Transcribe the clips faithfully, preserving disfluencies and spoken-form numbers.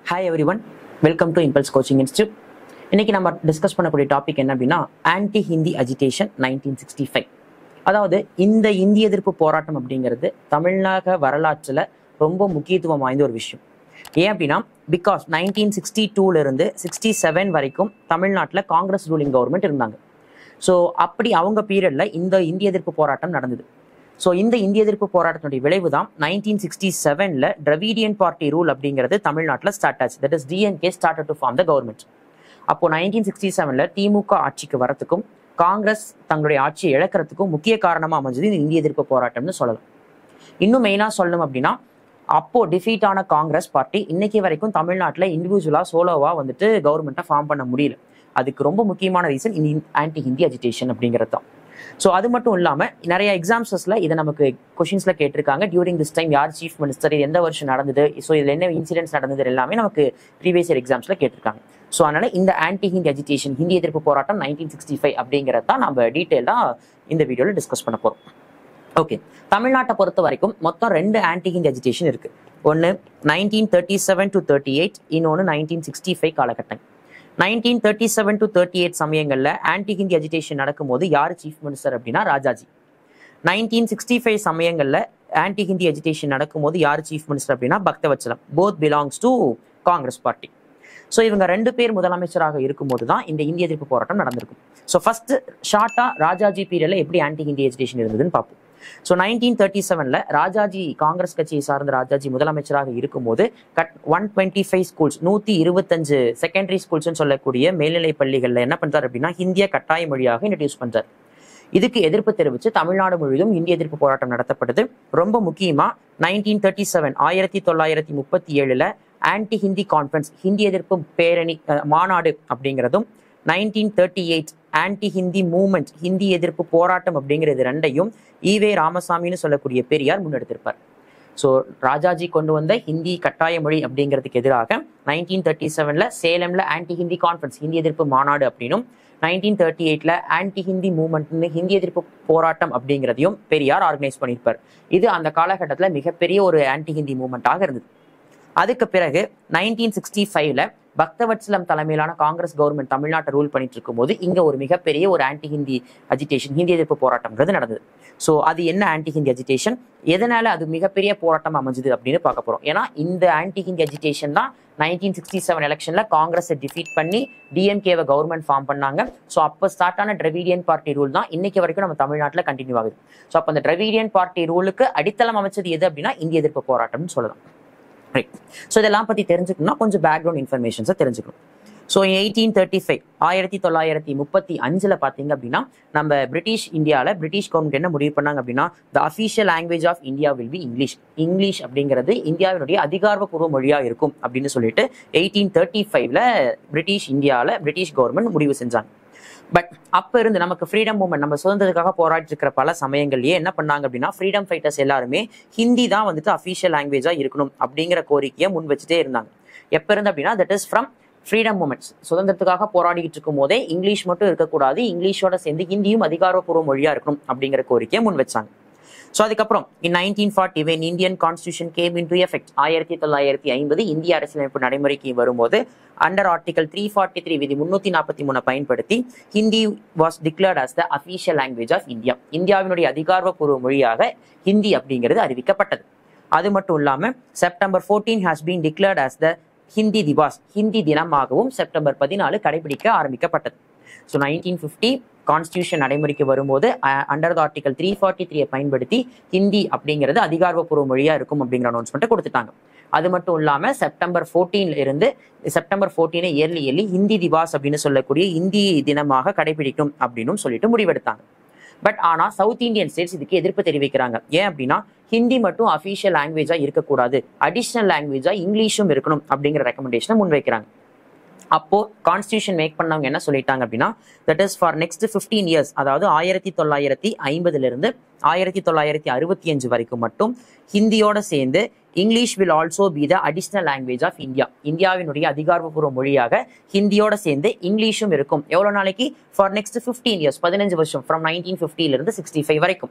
Hi everyone, welcome to Impulse Coaching Institute. இன்னைக்கு நம்ம discuss பண்ணக்கூடிய டாபிக் என்ன அப்படின்னா anti Hindi agitation nineteen sixty five. அதாவது இந்த இந்திய எதிர்ப்பு போராட்டம் அப்படிங்கிறது தமிழ்நாடு வரலாற்றில் ரொம்ப முக்கியத்துவம் வாய்ந்த ஒரு விஷயம். ஏன் அப்படின்னா பிகாஸ் நைன்டீன் சிக்ஸ்டி டூல இருந்து சிக்ஸ்டி செவன் வரைக்கும் தமிழ்நாட்டில் காங்கிரஸ் ரூலிங் கவர்மெண்ட் இருந்தாங்க. ஸோ அப்படி அவங்க பீரியட்ல இந்த இந்திய எதிர்ப்பு போராட்டம் நடந்தது. ஸோ இந்த இந்திய எதிர்ப்பு போராட்டத்தினுடைய விளைவு தான் நைன்டீன் சிக்ஸ்டி செவன்ல டிராவிடியன் பார்ட்டி ரூல் அப்படிங்கிறது தமிழ்நாட்டில் ஸ்டார்ட் ஆச்சு. That is DMK started to form the government. அப்போ நைன்டீன் சிக்ஸ்டி செவன்ல திமுக ஆட்சிக்கு வரத்துக்கும் காங்கிரஸ் தங்களுடைய ஆட்சியை இழக்கிறதுக்கும் முக்கிய காரணமா அமைஞ்சது இந்த இந்திய எதிர்ப்பு போராட்டம்னு சொல்லலாம். இன்னும் மெயினா சொல்லணும் அப்படின்னா அப்போ டிஃபீட் ஆன காங்கிரஸ் பார்ட்டி இன்னைக்கு வரைக்கும் தமிழ்நாட்டில் இண்டிவிஜுவலா சோலோவா வந்துட்டு கவர்மெண்ட்டை ஃபார்ம் பண்ண முடியல. அதுக்கு ரொம்ப முக்கியமான ரீசன் இந்த ஆன்டி ஹிந்தி அஜிடேஷன் அப்படிங்கிறது தான். ஸோ அது மட்டும் இல்லாமல் நிறைய எக்ஸாம்ஸஸ்ல இதை நமக்கு கொஷின்ஸ்ல கேட்டிருக்காங்க. டியூரிங் திஸ் டைம் யார் சீஃப் மினிஸ்டர், இது எந்த வருஷம் நடந்தது, ஸோ இதில் என்ன இன்சிடென்ட்ஸ் நடந்தது எல்லாமே நமக்கு ப்ரீவியஸ் இயர் எக்ஸாம்ஸ்ல கேட்டிருக்காங்க. ஸோ அதனால இந்த ஆன்டி ஹிந்தி அஜிடேஷன் ஹிந்தி எதிர்ப்பு போராட்டம் நைன்டீன் சிக்ஸ்டி ஃபைவ் அப்படிங்கிறத தான் நம்ம டீட்டெயிலாக இந்த வீடியோவில் டிஸ்கஸ் பண்ண போகிறோம். ஓகே, தமிழ்நாட்டை பொறுத்த வரைக்கும் மொத்தம் ரெண்டு ஆன்டி ஹிந்தி அஜிடேஷன் இருக்கு. ஒன்று nineteen thirty seven to thirty eight இன்னொன்று நைன்டீன் சிக்ஸ்டி ஃபைவ் காலகட்டம். Nineteen thirty seven to thirty eight சமயங்களில் ஆன்டி ஹிந்தி அஜிடேஷன் நடக்கும்போது யார் சீஃப் மினிஸ்டர் அப்படின்னா ராஜாஜி. நைன்டீன் சிக்ஸ்டி ஃபைவ் சமயங்களில் ஆன்டி ஹிந்தி அஜிடேஷன் நடக்கும்போது யார் சீஃப் மினிஸ்டர் அப்படின்னா Bhaktavatsalam. Both belongs to Congress party. So இவங்க ரெண்டு பேர் முதலமைச்சராக இருக்கும்போது தான் இந்த இந்திய எதிர்ப்பு போராட்டம் நடந்திருக்கும். ஸோ ஃபர்ஸ்ட் ஷார்ட்டா ராஜாஜி பீரியட்ல எப்படி ஆன்டி ஹிந்தி அஜிடேஷன் இருந்ததுன்னு பார்ப்போம். ஸோ நைன்டீன் தேர்ட்டி செவன்ல ராஜாஜி காங்கிரஸ் கட்சியை சார்ந்த ராஜாஜி முதலமைச்சராக இருக்கும்போது cut one twenty five schools நூத்தி இருபத்தஞ்சு செகண்டரி ஸ்கூல்ஸ்ன்னு சொல்லக்கூடிய மேல்நிலை பள்ளிகள்ல என்ன பண்றாரு அப்படின்னா ஹிந்திய கட்டாய மொழியாக இன்ட்ரடியூஸ் பண்றாரு. இதுக்கு எதிர்ப்பு தெரிவித்து தமிழ்நாடு முழுவதும் இந்திய எதிர்ப்பு போராட்டம் நடத்தப்பட்டது. ரொம்ப முக்கியமா நைன்டீன் தேர்ட்டி செவன் ஆயிரத்தி தொள்ளாயிரத்தி முப்பத்தி ஏழுல ஆன்டி ஹிந்தி கான்ஃபரன்ஸ் ஹிந்தி எதிர்ப்பு பேரணி மாநாடு அப்படிங்கிறதும் nineteen thirty eight anti Hindi movement Hindi எதிர்ப்பு போராட்டம் அப்படிங்கிறது ரெண்டையும் ஈவே ராமசாமின்னு சொல்லக்கூடிய பெரியார் முன்னெடுத்திருப்பார். ஸோ ராஜாஜி கொண்டு வந்த ஹிந்தி கட்டாய மொழி அப்படிங்கிறதுக்கு எதிராக நைன்டீன் தேர்ட்டி செவன்ல சேலம்ல ஆன்டி ஹிந்தி கான்ஃபரன்ஸ் ஹிந்தி எதிர்ப்பு மாநாடு அப்படின்னும் நைன்டீன் தேர்ட்டி எயிட்ல ஆன்டி ஹிந்தி மூவ்மெண்ட்னு ஹிந்தி எதிர்ப்பு போராட்டம் அப்படிங்கிறதையும் பெரியார் ஆர்கனைஸ் பண்ணியிருப்பார். இது அந்த காலகட்டத்தில் மிகப்பெரிய ஒரு ஆன்டி ஹிந்தி மூவ்மெண்ட்டாக இருந்தது. அதுக்கு பிறகு நைன்டீன் சிக்ஸ்டி ஃபைவ்ல பக்தவத்சலம் தலைமையிலான காங்கிரஸ் கவர்மெண்ட் தமிழ்நாட்டை ரூல் பண்ணிட்டு இருக்கும் போது இங்க ஒரு மிகப்பெரிய ஒரு ஆன்டி ஹிந்தி அஜிடேஷன் ஹிந்தி எதிர்ப்பு போராட்டம்ங்கிறது நடந்தது. ஸோ அது என்ன ஆன்டி ஹிந்தி அஜிடேஷன், எதனால அது மிகப்பெரிய போராட்டம் அமைஞ்சது அப்படின்னு பார்க்க போறோம். ஏன்னா இந்த ஆன்டி ஹிந்தி அஜிடேஷன் தான் நைன்டீன் சிக்ஸ்டி செவன் எலெக்ஷன்ல காங்கிரஸை டிஃபீட் பண்ணி டிஎம்கேவை கவர்மெண்ட் ஃபார்ம் பண்ணாங்க. ஸோ அப்போ ஸ்டார்ட் ஆன டிராவிடியன் பார்ட்டி ரூல் தான் இன்னைக்கு வரைக்கும் நம்ம தமிழ்நாட்டில் கண்டினியூ ஆகுது. ஸோ அப்போ அந்த டிராவிடியன் பார்ட்டி ரூலுக்கு அடித்தளம் அமைச்சது எது அப்படின்னா இந்திய எதிர்ப்பு போராட்டம்னு சொல்லலாம். ரைட். ஸோ இதெல்லாம் பத்தி தெரிஞ்சுக்கணும்னா கொஞ்சம் பேக்ரவுண்ட் இன்ஃபர்மேஷன்ஸை தெரிஞ்சுக்கணும். ஸோ எயிட்டீன் தேர்ட்டி ஃபைவ் ஆயிரத்தி தொள்ளாயிரத்தி முப்பத்தி அஞ்சுல பாத்தீங்க அப்படின்னா நம்ம பிரிட்டிஷ் இந்தியாவில் பிரிட்டிஷ் கவர்மெண்ட் என்ன முடிவு பண்ணாங்க அப்படின்னா the official language of India will be English. English அப்படிங்கிறது இந்தியாவினுடைய அதிகாரப்பூர்வ மொழியா இருக்கும் அப்படின்னு சொல்லிட்டு எயிட்டீன் தேர்ட்டி ஃபைவ்ல பிரிட்டிஷ் இந்தியாவில் பிரிட்டிஷ் கவர்மெண்ட் முடிவு செஞ்சாங்க. பட் அப்ப இருந்து நமக்கு ஃப்ரீடம் மூவ்மெண்ட் நம்ம சுதந்திரத்துக்காக போராடி இருக்கிற பல சமயங்கள்லயே என்ன பண்ணாங்க அப்படின்னா ஃப்ரீடம் ஃபைட்டர்ஸ் எல்லாருமே ஹிந்தி தான் வந்துட்டு அஃபிஷியல் லாங்குவேஜா இருக்கணும் அப்படிங்கிற கோரிக்கையை முன் வச்சுட்டே இருந்தாங்க. எப்ப இருந்து அப்படின்னா that is from freedom moments. சுதந்திரத்துக்காக போராடிட்டு இருக்கும் போதே இங்கிலீஷ் மட்டும் இருக்கக்கூடாது, இங்கிலீஷோட சேர்ந்து ஹிந்தியும் அதிகாரப்பூர்வ மொழியா இருக்கணும் அப்படிங்கிற கோரிக்கையை முன் வச்சாங்க. ஸோ அதுக்கப்புறம் in nineteen forty when Indian constitution came in to effect ஆயிரத்தி தொள்ளாயிரத்தி ஐம்பது இந்திய அரசியலமைப்பு நடைமுறைக்கு வரும்போது under article three forty three விதி முன்னூத்தி நாற்பத்தி மூணு பயன்படுத்தி Hindi was declared as the official language of India. இந்தியாவினுடைய அதிகாரப்பூர்வ மொழியாக ஹிந்தி அப்படிங்கிறது அறிவிக்கப்பட்டது. அது மட்டும் இல்லாம September fourteen has been declared as the Hindi Diwas Hindi தினமாகவும் செப்டம்பர் பதினாலு கடைபிடிக்க ஆரம்பிக்கப்பட்டது. ஸோ நைன்டீன் ஃபிஃப்டி கான்ஸ்டியூஷன் நடைமுறைக்கு வரும்போது under the article three forty three பயன்படுத்தி ஹிந்தி அப்படிங்கிறது அதிகாரப்பூர்வ மொழியா இருக்கும் அப்படிங்கிற அனௌன்ஸ்மெண்ட் கொடுத்துட்டாங்க. அது மட்டும் இல்லாம செப்டம்பர் ஃபோர்டீன்ல இருந்து செப்டம்பர் ஃபோர்டீனை இயர்லி இயர்லி ஹிந்தி திவாஸ் அப்படின்னு சொல்லக்கூடிய இந்தி தினமாக கடைபிடிக்கும் அப்படின்னு சொல்லிட்டு முடிவெடுத்தாங்க. பட் ஆனா சவுத் இந்தியன் ஸ்டேட்ஸ் இதுக்கு எதிர்ப்பு தெரிவிக்கிறாங்க. ஏன் அப்படின்னா ஹிந்தி மட்டும் அஃபிஷியல் லாங்குவேஜா இருக்கக்கூடாது, அடிஷனல் லாங்குவேஜா இங்கிலீஷும் இருக்கணும் அப்படிங்கிற ரெக்கமெண்டேஷனை முன்வைக்கிறாங்க. அப்போ கான்ஸ்டியூஷன் மேக் பண்ணவங்க என்ன சொல்லிட்டாங்க அப்படின்னா that is for next fifteen years அதாவது ஆயிரத்தி தொள்ளாயிரத்தி ஐம்பதுல இருந்து ஆயிரத்தி தொள்ளாயிரத்தி அறுபத்தி அஞ்சு வரைக்கும் மட்டும் ஹிந்தியோட சேர்ந்து English will also be the additional language of India. இந்தியாவினுடைய அதிகாரப்பூர்வ மொழியாக ஹிந்தியோட சேர்ந்து இங்கிலீஷும் இருக்கும். எவ்வளவு நாளைக்கு? ஃபார் நெக்ஸ்ட் பிப்டீன் இயர்ஸ் பதினஞ்சு வருஷம் ஃப்ரம் நைன்டீன் பிப்டில இருந்து சிக்ஸ்டி ஃபைவ் வரைக்கும்.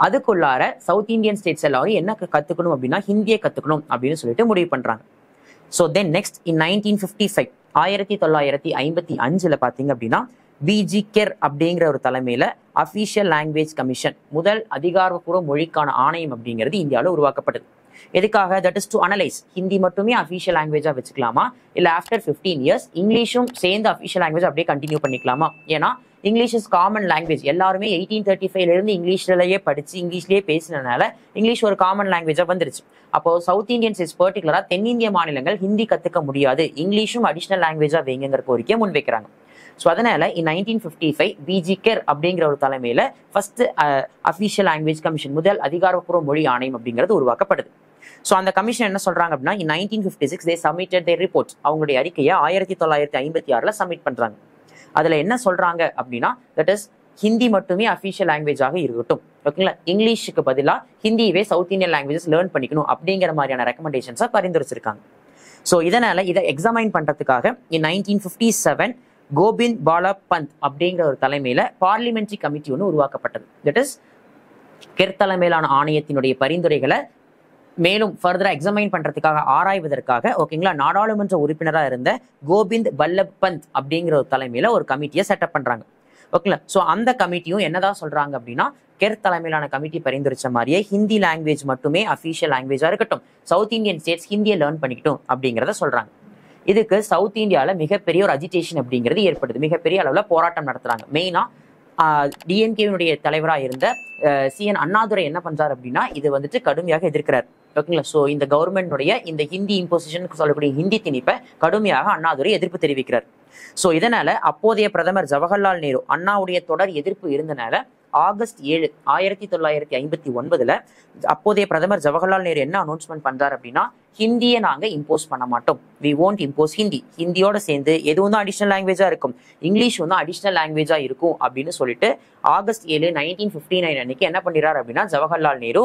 அதுக்குள்ளார சவுத் இந்தியன் ஸ்டேட்ஸ் எல்லாரும் என்ன கத்துக்கணும் அப்படின்னா ஹிந்தியை கத்துக்கணும் அப்படின்னு சொல்லிட்டு முடிவு பண்றாங்க. So then next in nineteen fifty five ஆயிரத்தி தொள்ளாயிரத்தி ஐம்பத்தி அஞ்சுல பார்த்தீங்க அப்படின்னா பிஜிகேர் அப்படிங்கிற ஒரு தலைமையில அஃபீஷியல் லாங்குவேஜ் கமிஷன், முதல் அதிகாரப்பூர்வ மொழிக்கான ஆணையம் அப்படிங்கிறது இந்தியாவில் உருவாக்கப்பட்டது. எதுக்காக? That is to analyse Hindi மட்டுமே அஃபீஷியல் லாங்குவேஜா வச்சுக்கலாமா, இல்லை ஆஃப்டர் ஃபிஃப்டீன் இயர்ஸ் இங்கிலீஷும் சேர்ந்து அஃபீஷியல் லாங்குவேஜ் அப்படியே கண்டினியூ பண்ணிக்கலாமா. ஏன்னா இங்கிலீஷ் இஸ் காமன் லாங்குவேஜ், எல்லாருமே எயிட்டீன் தேர்ட்டி ஃபைவ்ல இருந்து இங்கிலீஷ்லயே படிச்சு இங்கிலீஷ்லயே பேசினதுனால இங்கிலீஷ் ஒரு காமன் லாங்குவேஜா வந்துருச்சு. அப்போ சவுத் இந்தியன் ஸ்டேட்ஸ் பர்டிகுலரா தென்னிந்திய மாநிலங்கள் ஹிந்தி கத்துக்க முடியாது, இங்கிலீஷும் அடிஷனல் லாங்குவேஜா வைங்கிற கோரிக்கையை முன்வைக்கிறாங்க. ஸோ அதனால in nineteen fifty five B G Kher அப்படிங்கிற ஒரு தலைமையில ஃபர்ஸ்ட் அஃபீஷியல் லாங்குவேஜ் கமிஷன், முதல் அதிகாரப்பூர்வ மொழி ஆணையம் அப்படிங்கிறது உருவாக்கப்படுது. ஸோ அந்த கமிஷன் என்ன சொல்றாங்க அப்படின்னா in nineteen fifty six they submitted their report, அவங்களுடைய அறிக்கையை ஆயிரத்தி தொள்ளாயிரத்தி ஐம்பத்தி ஆறுல சப்மிட் பண்றாங்க. அதுல என்ன சொல்றாங்க அப்படின்னா தட் இஸ் ஹிந்தி மட்டுமே அஃபீஷியல் லாங்குவேஜாக இருக்கட்டும், ஓகேங்களா, இங்கிலீஷுக்கு பதிலாக ஹிந்தியவே சவுத் இந்தியன் லாங்குவேஜஸ் லேர்ன் பண்ணிக்கணும் அப்படிங்கிற மாதிரியான ரெக்கமெண்டேஷன்ஸை பரிந்துரைச்சிருக்காங்க. ஸோ இதனால இதை எக்ஸாமைன் பண்றதுக்காக in nineteen fifty seven Govind Ballabh Pant அப்படிங்கிற ஒரு தலைமையில பார்லிமெண்ட்ரி கமிட்டி ஒன்று உருவாக்கப்பட்டது. தட் இஸ் கெர் தலைமையிலான ஆணையத்தினுடைய பரிந்துரைகளை மேலும் ஃபர்தரா எக்ஸாமைன் பண்றதுக்காக ஆராய்வதற்காக, ஓகேங்களா, நாடாளுமன்ற உறுப்பினராக இருந்த கோபிந்த் பல்லப் பந்த் அப்படிங்கிற ஒரு தலைமையில ஒரு கமிட்டியை செட்டப் பண்றாங்க. ஓகேங்களா. ஸோ அந்த கமிட்டியும் என்னதான் சொல்றாங்க அப்படின்னா கெர் தலைமையிலான கமிட்டி பரிந்துரைச்ச மாதிரியே ஹிந்தி லாங்குவேஜ் மட்டுமே அஃபீஷியல் லாங்குவேஜா இருக்கட்டும், சவுத் இந்தியன் ஸ்டேட்ஸ் ஹிந்தியை லேர்ன் பண்ணிக்கிட்டும் அப்படிங்கிறத சொல்றாங்க. இதுக்கு சவுத் இந்தியாவில் மிகப்பெரிய ஒரு அஜிடேஷன் அப்படிங்கிறது ஏற்படுது, மிகப்பெரிய அளவில் போராட்டம் நடத்துறாங்க. மெயினா டிஎம்கேவினுடைய தலைவராக இருந்த சி என் அண்ணாதுரை என்ன பண்றாரு அப்படின்னா இது வந்துட்டு கடுமையாக எதிர்க்கிறார். ஓகேங்களா. ஸோ இந்த கவர்மெண்டுடைய இந்த ஹிந்தி இம்போசிஷன் சொல்லக்கூடிய ஹிந்தி திணிப்பை கடுமையாக அண்ணாதுரை எதிர்ப்பு தெரிவிக்கிறார். ஸோ இதனால அப்போதைய பிரதமர் ஜவஹர்லால் நேரு அண்ணாவுடைய தொடர் எதிர்ப்பு இருந்தனால ஆகஸ்ட் ஏழு ஆயிரத்தி தொள்ளாயிரத்தி ஐம்பத்தி ஒன்பதுல அப்போதைய பிரதமர் ஜவஹர்லால் நேரு என்ன அனௌன்ஸ்மெண்ட் பண்றாரு அப்படின்னா ஹிந்தியை நாங்க இம்போஸ் பண்ண மாட்டோம், வி ஓன்ட் இம்போஸ் ஹிந்தி, ஹிந்தியோட சேர்ந்து எதுவும் தான் அடிஷனல் லாங்குவேஜா இருக்கும், இங்கிலீஷ் வந்து அடிஷனல் லாங்குவேஜா இருக்கும் அப்படின்னு சொல்லிட்டு ஆகஸ்ட் ஏழு நைன்டீன் பிப்டி நைன் அன்னைக்கு என்ன பண்ணிடுறாரு அப்படின்னா ஜவஹர்லால் நேரு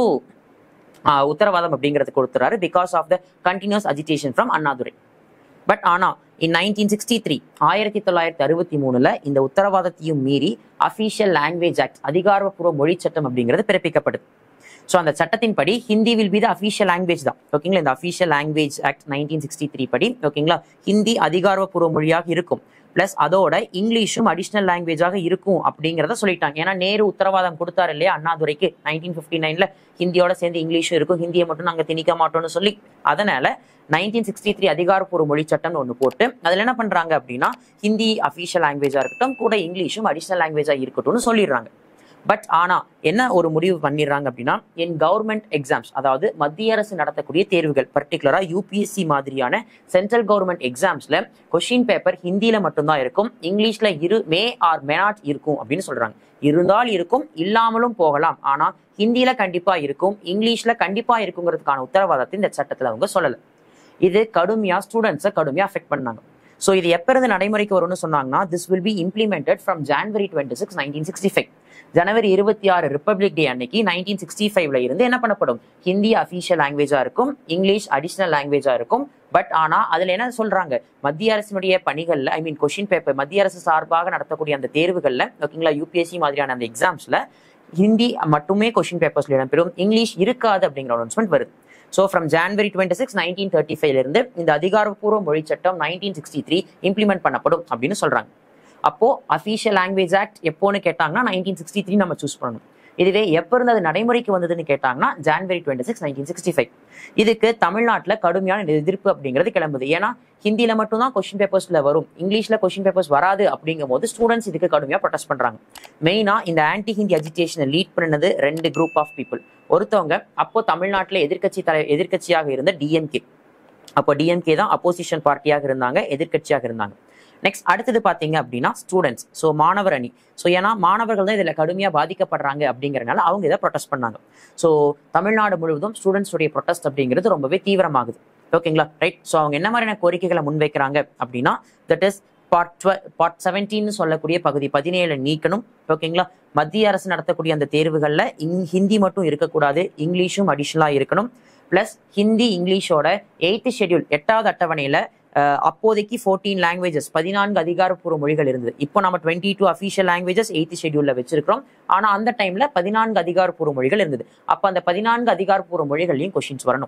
உத்தரவாதம் அப்படிங்கிறது கொடுத்துறாரு, because of the continuous agitation from Annadurai. But ஆனா இன் நைன்டீன் சிக்ஸ்டி த்ரீ ஆயிரத்தி தொள்ளாயிரத்தி அறுபத்தி மூணுல இந்த உத்தரவாதத்தையும் மீறி அஃபீஷியல் லாங்குவேஜ் ஆக்ட் அதிகாரப்பூர்வ மொழி சட்டம் அப்படிங்கிறது பிறப்பிக்கப்படுது. ஸோ அந்த சட்டத்தின்படி Hindi will be the official language தான். ஓகேங்களா. இந்த official language act nineteen sixty three படி ஓகேங்களா ஹிந்தி அதிகாரப்பூர்வ மொழியாக இருக்கும், பிளஸ் அதோட இங்கிலீஷும் அடிஷனல் லாங்குவேஜாக இருக்கும் அப்படிங்கிறத சொல்லிட்டாங்க. ஏன்னா நேரு உத்தரவாதம் கொடுத்தாரு இல்லையா அண்ணாதுரைக்கு நைன்டீன் பிப்டி நைன்ல ஹிந்தியோட சேர்ந்து இங்கிலீஷும் இருக்கும், ஹிந்தியை மட்டும் நாங்க திணிக்க மாட்டோம்னு சொல்லி. அதனால நைன்டீன் சிக்ஸ்டி த்ரீ அதிகாரப்பூர்வ மொழி சட்டம்னு ஒன்று போட்டு அதுல என்ன பண்றாங்க அப்படின்னா ஹிந்தி அஃபீஷியல் லாங்குவேஜா இருக்கட்டும், கூட இங்கிலீஷும் அடிஷனல் லாங்குவேஜா இருக்கட்டும்னு சொல்லிடுறாங்க. பட் ஆனா என்ன ஒரு முடிவு பண்ணிடுறாங்க அப்படின்னா என் கவர்மெண்ட் எக்ஸாம்ஸ், அதாவது மத்திய அரசு நடத்தக்கூடிய தேர்வுகள், பர்டிகுலரா யூபிஎஸ்சி மாதிரியான சென்ட்ரல் கவர்மெண்ட் எக்ஸாம்ஸ்ல கொஸ்டின் பேப்பர் ஹிந்தியில மட்டும்தான் இருக்கும், இங்கிலீஷ்ல இரு மே ஆர் மே நாட் இருக்கும் அப்படின்னு சொல்றாங்க. இருந்தால் இருக்கும், இல்லாமலும் போகலாம், ஆனா ஹிந்தியில கண்டிப்பா இருக்கும், இங்கிலீஷ்ல கண்டிப்பா இருக்குங்கிறதுக்கான உத்தரவாதத்தை இந்த சட்டத்துல அவங்க சொல்லல. இது கடுமையா ஸ்டூடெண்ட்ஸை கடுமையா அஃபெக்ட் பண்ணாங்க. ஸோ இது எப்ப இருந்து நடைமுறைக்கு வரும்னு சொன்னாங்கன்னா this will be implemented from January twenty six nineteen sixty five ஜனவரி இருபத்தி ஆறு ரிப்பப்ளிக் டே அன்னைக்கு நைன்டீன் சிக்ஸ்டி ஃபைவ்ல இருந்து என்ன பண்ணப்படும், ஹிந்தி அஃபீஷியல் லாங்குவேஜா இருக்கும், இங்கிலீஷ் அடிஷனல் லாங்குவேஜா இருக்கும். பட் ஆனா அதுல என்ன சொல்றாங்க, மத்திய அரசினுடைய பணிகள்ல ஐ மீன் கொஸ்டின் பேப்பர் மத்திய அரசு சார்பாக நடத்தக்கூடிய அந்த தேர்வுகள்ல ஓகேங்களா யூபிஎஸ்சி மாதிரியான அந்த எக்ஸாம்ஸ்ல ஹிந்தி மட்டுமே கொஸ்டின் பேப்பர்ஸ்ல இடம்பெறும், இங்கிலீஷ் இருக்காது அப்படிங்கிற அனௌன்ஸ்மெண்ட் வருது. So from January twenty six nineteen thirty ஃபைவ்ல இருந்து இந்த அதிகாரப்பூர்வ மொழி சட்டம் நைன்டீன் சிக்ஸ்டி த்ரீ இம்ப்ளிமெண்ட் பண்ணப்படும் அப்படின்னு சொல்றாங்க. அப்போ அஃபீஷியல் லாங்குவேஜ் ஆக்ட் எப்போன்னு கேட்டாங்கன்னா நைன்டீன் சிக்ஸ்டி த்ரீ நம்ம சூஸ் பண்ணணும். இதுவே எப்போ இருந்து அது நடைமுறைக்கு வந்ததுன்னு கேட்டாங்கன்னா January twenty six nineteen sixty five. இதுக்கு தமிழ்நாட்டில் கடுமையான எதிர்ப்பு அப்படிங்கிறது கிளம்புது. ஏன்னா ஹிந்தியில மட்டும் தான் கொஸ்டின் பேப்பர்ஸ்ல வரும், இங்கிலீஷ்ல கொஸ்டின் பேப்பர்ஸ் வராது அப்படிங்கும் போது ஸ்டூடெண்ட்ஸ் இதுக்கு கடுமையா ப்ரொடெஸ்ட் பண்றாங்க. மெயினா இந்த ஆன்டி ஹிந்தி அஜிடேஷனை லீட் பண்ணது ரெண்டு குரூப் ஆஃப் பீப்புள். ஒருத்தவங்க அப்போ தமிழ்நாட்டில் எதிர்கட்சி தலை எதிர்கட்சியாக இருந்த டிஎம்கே, அப்போ டிஎம்கே தான் அப்போசிஷன் பார்ட்டியாக இருந்தாங்க, எதிர்கட்சியாக இருந்தாங்க. நெக்ஸ்ட் அடுத்தது பாத்தீங்க அப்படின்னா ஸ்டூடெண்ட்ஸ், ஸோ மாணவர் அணி. ஸோ ஏன்னா மாணவர்கள் தான் இதுல கடுமையா பாதிக்கப்படுறாங்க அப்படிங்கறதுனால அவங்க இதை ப்ரொடெஸ்ட் பண்ணாங்க. ஸோ தமிழ்நாடு முழுவதும் ஸ்டூடெண்ட்ஸுடைய ப்ரொடெஸ்ட் அப்படிங்கிறது ரொம்பவே தீவிரமாகுது. ஓகேங்களா, ரைட். ஸோ அவங்க என்ன மாதிரியான கோரிக்கைகளை முன்வைக்கிறாங்க அப்படின்னா that is part twelve part seventeen சொல்லக்கூடிய பகுதி பதினேழு நீக்கணும். ஓகேங்களா, மத்திய அரசு நடத்தக்கூடிய அந்த தேர்வுகள்ல ஹிந்தி மட்டும் இருக்கக்கூடாது, இங்கிலீஷும் அடிஷனலா இருக்கணும். பிளஸ் ஹிந்தி இங்கிலீஷோட எயித்து ஷெட்யூல் எட்டாவது அட்டவணையில அப்போதைக்கு ஃபோர்டீன் லாங்குவேஜஸ் பதினான்கு அதிகாரப்பூர்வ மொழிகள் இருந்தது. இப்போ நம்ம twenty two official languages eighth ஷெட்யூல்ல வச்சிருக்கிறோம். ஆனா அந்த டைம்ல பதினான்கு அதிகாரப்பூர்வ மொழிகள் இருந்தது. அப்ப அந்த பதினான்கு அதிகாரப்பூர்வ மொழிகள்லையும் கொஸ்டின்ஸ் வரணும்.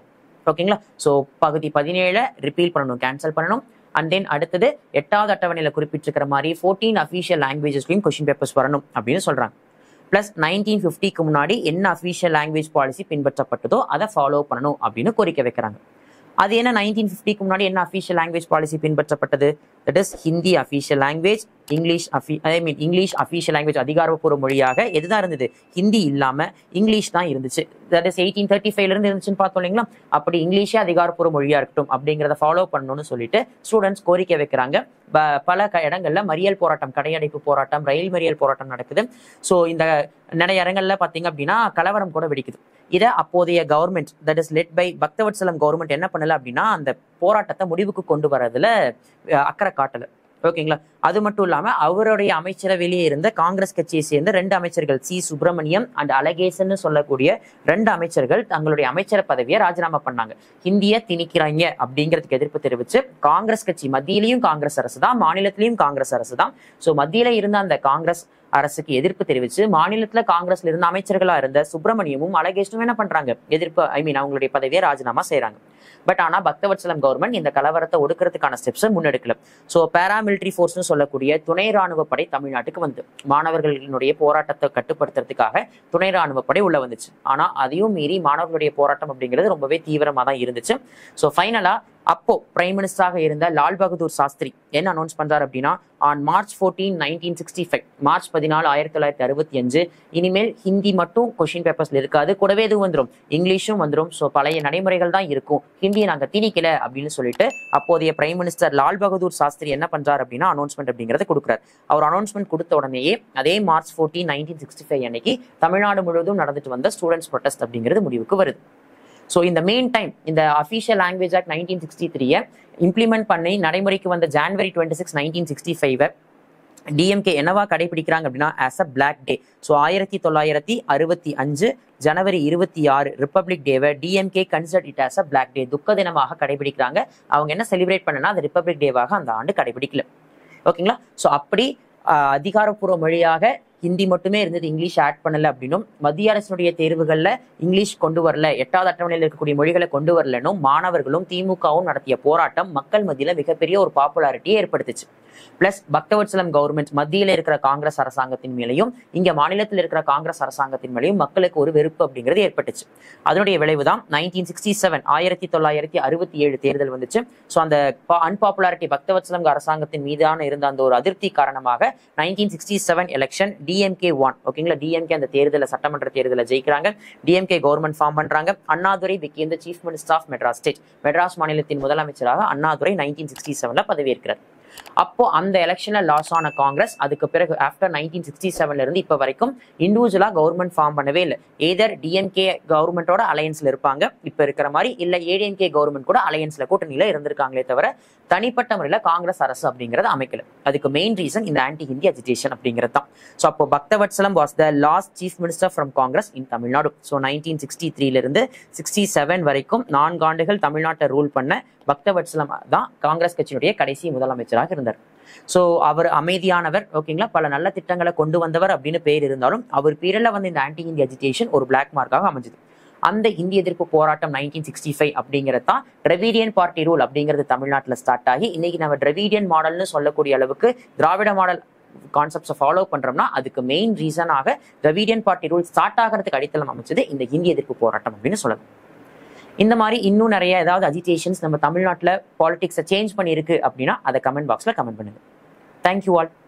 ஓகேங்களா. ஸோ பகுதி பதினேழு ரிப்பீல் பண்ணணும், கேன்சல் பண்ணணும். அண்ட் தென் அடுத்தது எட்டாவது அட்டவணையில் குறிப்பிட்டிருக்கிற மாதிரி ஃபோர்டீன் அஃபீஷியல் லாங்குவேஜஸ்லையும் கொஸ்டின் பேப்பர்ஸ் வரணும் அப்படின்னு சொல்றாங்க. பிளஸ் நைன்டீன் ஃபிஃப்டிக்கு முன்னாடி என்ன அஃபீஷியல் லாங்குவேஜ் பாலிசி பின்பற்றப்பட்டதோ அதை ஃபாலோ பண்ணணும் அப்படின்னு கோரிக்கை வைக்கிறாங்க. அது என்ன நைன்டீன் ஃபிஃப்டிக்கு முன்னாடி என்ன அஃபீஷியல் லாங்குவேஜ் பாலிசி பின்பற்றப்பட்டது? That is Hindi official language, English அஃபி I mean English official language அதிகாரப்பூர்வ மொழியாக எதுதான் இருந்தது? ஹிந்தி இல்லாம இங்கிலீஷ் தான் இருந்துச்சு. தட் இஸ் எயிட்டீன் தேர்ட்டி ஃபைவ்ல இருந்து இருந்துச்சுன்னு பார்த்தோம் இல்லைங்களா. அப்படி இங்கிலீஷே அதிகாரப்பூர்வ மொழியா இருக்கட்டும் அப்படிங்கிறத ஃபாலோ பண்ணணும்னு சொல்லிட்டு ஸ்டூடெண்ட்ஸ் கோரிக்கை வைக்கிறாங்க. பல இடங்கள்ல மறியல் போராட்டம், கடையடைப்பு போராட்டம், ரயில் மறியல் போராட்டம் நடக்குது. ஸோ இந்த நிறைய இடங்கள்ல பாத்தீங்க அப்படின்னா கலவரம் கூட வெடிக்குது. இதை அப்போதைய government, that is led by Bhaktavatsalam government என்ன பண்ணல அப்படின்னா அந்த போராட்டத்தை முடிவுக்கு கொண்டு வரதுல அக்கறை காட்டல. ஓகேங்களா. அது மட்டும் இல்லாம அவருடைய அமைச்சரவையிலேயே இருந்த காங்கிரஸ் கட்சியை சேர்ந்த ரெண்டு அமைச்சர்கள், சி சுப்பிரமணியம் அண்ட் அழகேசன் சொல்லக்கூடிய ரெண்டு அமைச்சர்கள் தங்களுடைய அமைச்சர் பதவியை ராஜினாமா பண்ணாங்க. ஹிந்தியை திணிக்கிறாங்க அப்படிங்கிறதுக்கு எதிர்ப்பு தெரிவிச்சு காங்கிரஸ் கட்சி, மத்தியிலையும் காங்கிரஸ் அரசு தான், மாநிலத்திலையும் காங்கிரஸ் அரசு தான். ஸோ மத்தியில இருந்த அந்த காங்கிரஸ் அரசுக்கு எதிர்ப்பு தெரிவிச்சு மாநிலத்துல காங்கிரஸ்ல இருந்த அமைச்சர்களா இருந்த சுப்பிரமணியமும் அழகேஷனும் என்ன பண்றாங்க? எதிர்ப்பு ஐ மீன் அவங்களுடைய பதவியை ராஜினாமா செய்யறாங்க. பட் ஆனா பக்தவத்சலம் கவர்மெண்ட் இந்த கலவரத்தை ஒடுக்கிறதுக்கான ஸ்டெப்ஸை முன்னெடுக்கல. ஸோ பேராமிலிட்டரி ஃபோர்ஸ்னு சொல்லக்கூடிய துணை ராணுவ படை தமிழ்நாட்டுக்கு வந்து மாணவர்களுடைய போராட்டத்தை கட்டுப்படுத்துறதுக்காக துணை ராணுவ படை உள்ள வந்துச்சு. ஆனா அதையும் மீறி மாணவர்களுடைய போராட்டம் அப்படிங்கிறது ரொம்பவே தீவிரமா தான் இருந்துச்சு. ஸோ ஃபைனலா அப்போ பிரைம் மினிஸ்டராக இருந்த லால் பகதூர் சாஸ்திரி என்ன அனௌன்ஸ் பண்றாரு அப்படின்னா, on March fourteen nineteen sixty five March பதினாலு ஆயிரத்தி தொள்ளாயிரத்தி அறுபத்தி அஞ்சு இனிமேல் ஹிந்தி மட்டும் கொஸ்டின் பேப்பர்ஸ்ல இருக்காது, கூடவே எதுவும் வந்துடும், இங்கிலீஷும் வந்துடும். ஸோ பழைய நடைமுறைகள் தான் இருக்கும், ஹிந்தியை நாங்க திணிக்கல அப்படின்னு சொல்லிட்டு அப்போதைய பிரைம் மினிஸ்டர் லால் பகதூர் சாஸ்திரி என்ன பண்றாரு அப்படின்னா அனௌன்ஸ்மெண்ட் அப்படிங்கறத கொடுக்குறாரு. அவர் அனௌன்ஸ்மெண்ட் கொடுத்த உடனேயே அதே March fourteen nineteen sixty five அன்னைக்கு தமிழ்நாடு முழுவதும் நடந்துட்டு வந்த ஸ்டூடெண்ட்ஸ் ப்ரொடெஸ்ட் அப்படிங்கிறது முடிவுக்கு வருது. ஸோ இந்த மெயின் டைம் இந்த official language act nineteen sixty த்ரீயை இம்ப்ளிமெண்ட் பண்ணி நடைமுறைக்கு வந்த January twenty six nineteen sixty five DMK என்னவா கடைபிடிக்கிறாங்க அப்படின்னா as a black day. So ஆயிரத்தி தொள்ளாயிரத்தி அறுபத்தி அஞ்சு ஜனவரி இருபத்தி ஆறு ரிப்பப்ளிக் டேவை DMK consider it as a black day, துக்க தினமாக கடைபிடிக்கிறாங்க. அவங்க என்ன செலிப்ரேட் பண்ணனா அது ரிப்பப்ளிக் டேவாக அந்த ஆண்டு கடைபிடிக்கல. ஓகேங்களா. ஸோ அப்படி அதிகாரப்பூர்வ மொழியாக ஹிந்தி மட்டுமே இருந்தது, இங்கிலீஷ் ஆட் பண்ணல அப்படின்னும், மத்திய அரசினுடைய தேர்வுகள்ல இங்கிலீஷ் கொண்டு வரல, எட்டாவது அட்டவணையில் இருக்கக்கூடிய மொழிகளை கொண்டு வரலனும் மாணவர்களும் திமுகவும் நடத்திய போராட்டம் மக்கள் மத்தியில மிகப்பெரிய ஒரு பாப்புலாரிட்டியை ஏற்படுத்துச்சு. பிளஸ் பக்தவத்சலம் கவர்மெண்ட் மத்தியில இருக்கிற காங்கிரஸ் அரசாங்கத்தின் மேலையும் இங்க மாநிலத்தில் இருக்கிற காங்கிரஸ் அரசாங்கத்தின் மேலையும் மக்களுக்கு ஒரு வெறுப்பு அப்படிங்கிறது ஏற்பட்டுச்சு. அதனுடைய விளைவுதான் நைன்டீன் சிக்ஸ்டி செவன் ஆயிரத்தி தொள்ளாயிரத்தி அறுபத்தி ஏழு தேர்தல் வந்துச்சு. ஸோ அந்த அன்பாப்புலாரிட்டி பக்தவத்சலம் அரசாங்கத்தின் மீதான இருந்த அந்த ஒரு அதிருப்தி காரணமாக nineteen sixty seven election DMK won. ஓகேங்களா. டிஎம்கே அந்த தேர்தலை சட்டமன்ற தேர்தலை ஜெயிக்கிறாங்க. டிஎம்கே கவர்மெண்ட் ஃபார்ம் பண்றாங்க. Annadurai became the chief minister of Madras state. Madras மாநிலத்தின் முதலமைச்சராக அண்ணாதுரை நைன்டீன் சிக்ஸ்டி செவன்ல பதவியேற்கிறார். அப்போ அந்த எலெக்ஷன்ல லாஸ் ஆன காங்கிரஸ் அதுக்கு பிறகு ஆஃப்டர் நைன்டீன் சிக்ஸ்டி செவன்ல இருந்து இப்ப வரைக்கும் இண்டிவிஜுவலா கவர்மெண்ட் ஃபார்ம் பண்ணவே இல்லை. ஏதர் டிஎம்கே கவர்மெண்டோட அலையன்ஸ்ல இருப்பாங்க இப்ப இருக்கிற மாதிரி, இல்ல ஏடிஎம்கே கவர்மெண்ட் கூட அலையன்ஸ்ல கூட்டணியில இருந்திருக்காங்களே தவிர தனிப்பட்ட முறையில காங்கிரஸ் அரசு அப்படிங்கறது அமைக்கல. அதுக்கு மெயின் ரீசன் இந்த ஆன்டி ஹிந்தி அஜிடேஷன் அப்படிங்கிறது தான். ஸோ அப்போ Bhaktavatsalam was the last chief minister from Congress in Tamil Nadu. So nineteen sixty த்ரீல இருந்து சிக்ஸ்டி செவன் வரைக்கும் நான்கு ஆண்டுகள் தமிழ்நாட்டை ரூல் பண்ண பக்தவத்சலம் தான் காங்கிரஸ் கட்சியினுடைய கடைசி முதலமைச்சராக இருந்தார். ஸோ அவர் அமைதியானவர், ஓகேங்களா, பல நல்ல திட்டங்களை கொண்டு வந்தவர் அப்படின்னு பேர் இருந்தாலும் அவர் பீரியட்ல வந்து இந்த ஆன்டி ஹிந்தி அஜிடேஷன் ஒரு பிளாக் மார்க்காக அமைஞ்சது. அந்த இந்தி எதிர்ப்பு போராட்டம் நைன்டீன் சிக்ஸ்டி ஃபைவ் அப்படிங்கிறது தான் டிராவிடியன் பார்ட்டி ரூல் அப்படிங்கிறது தமிழ்நாட்டில் ஸ்டார்ட் ஆகி இன்னைக்கு நம்ம டிராவிடியன் மாடல்னு சொல்லக்கூடிய அளவுக்கு திராவிட மாடல் கான்செப்ட்ஸை ஃபாலோ பண்றோம்னா அதுக்கு மெயின் ரீசனாக டிராவிடியன் பார்ட்டி ரூல் ஸ்டார்ட் ஆகிறதுக்கு அடித்தளம் அமைச்சது இந்த இந்தி எதிர்ப்பு போராட்டம் அப்படின்னு சொல்லலாம். இந்த மாதிரி இன்னும் நிறைய ஏதாவது அஜிடேஷன்ஸ் நம்ம தமிழ்நாட்டில் பாலிடிக்ஸை சேஞ்ச் பண்ணியிருக்கு அப்படின்னா அதை கமெண்ட் பாக்ஸ்ல கமெண்ட் பண்ணுங்க. Thank you all.